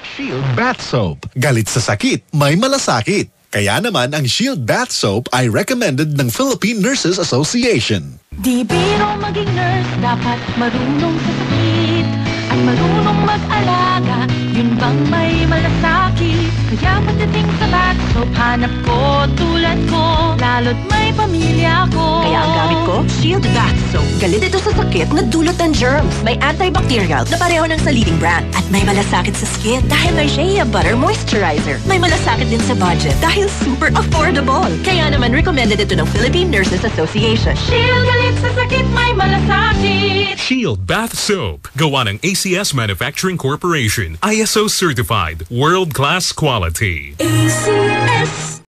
Shield Bath Soap. Galit sa sakit, may malasakit. Kaya naman ang Shield Bath Soap ay recommended ng Philippine Nurses Association. Di biro maging nurse, dapat marunong sa sakit at marunong mag-alaga. Yun bang may malasakit? Kaya pagdating sa bath soap, hanap ko tulad ko, lalo't may pamilya ko. Kaya ang gamit ko, Shield Bath Soap. Galit ito sa sakit na dulot ng germs. May antibacterial na pareho ng sa leading brand. At may malasakit sa skin dahil may Shea Butter Moisturizer. May malasakit din sa budget dahil super affordable. Kaya naman recommended ito ng Philippine Nurses Association. Shield galit sa sakit, may malasakit. Shield Bath Soap. Gawa ng ACS Manuafacturing Corporation. ISO certified. World-class quality. ACS.